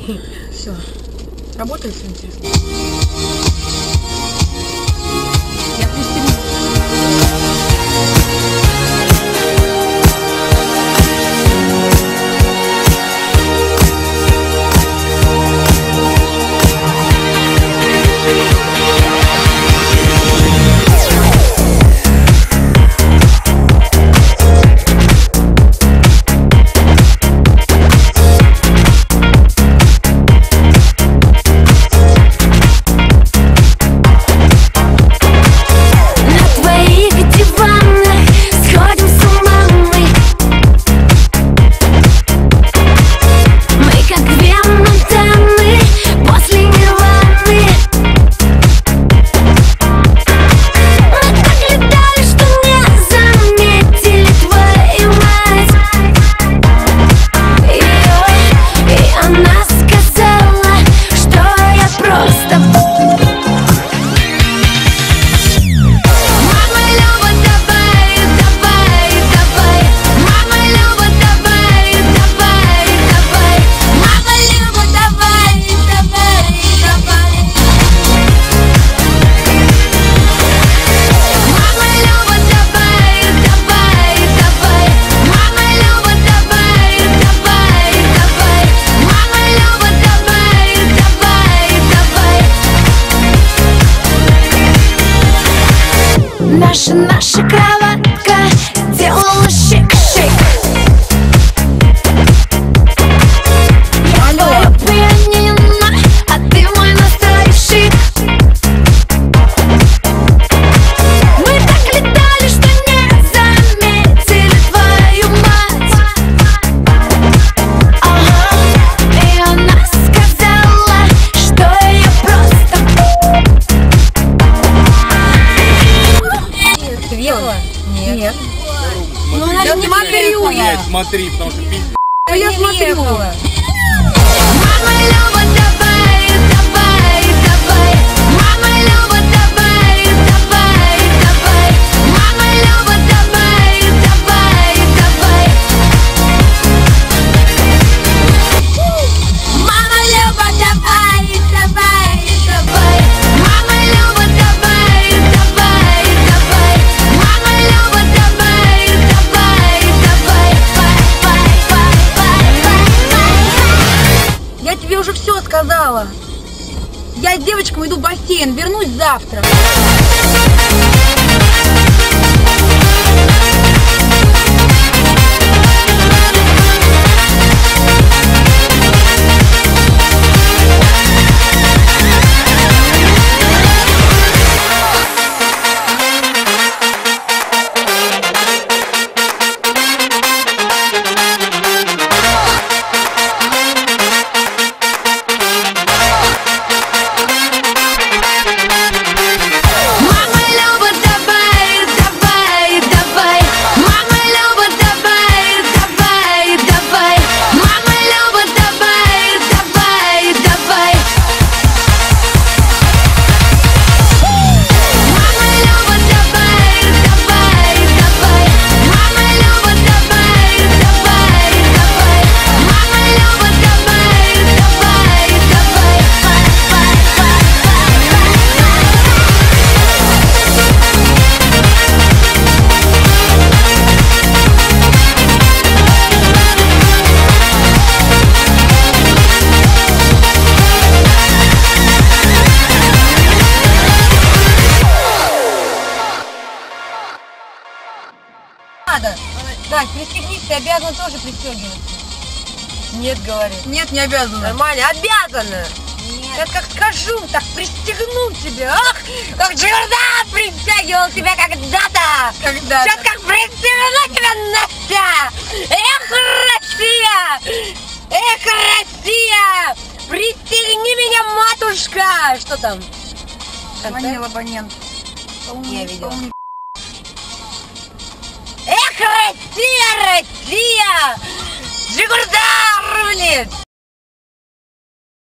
Все. Работает все интересно. Я пристегну. Наша кроватка делала шик-шик. Я твоя пианино, а ты мой настройщик. Мы так летали, что не заметили твою мать. Ага, и она сказала, что я просто... Нет. Ну она же не смотрю я. Смотри, потому что пить. Я смотрю. Мама Люба, давай, давай, давай. Мама Люба, давай, давай, давай. Мама Люба, давай, давай, давай. Мама Люба, давай, давай, давай. Мама Люба, давай, давай, давай. Мама Люба, давай, давай, давай. Я тебе уже все сказала. Я с девочками иду в бассейн. Вернусь завтра. Дань, пристегнись, ты обязана тоже пристегиваться. Нет, говорит. Нет, не обязана. Нормально, обязана. Нет. Я как скажу, так пристегну тебя. Ах, как Джордан пристегивал тебя когда-то. Когда-то. Сейчас как пристегну тебя, Настя. Эх, Россия. Эх, Россия. Пристегни меня, матушка. Что там? Звонил абонент. Я видела. Эх, Россия, Россия! Джигурдар, блин!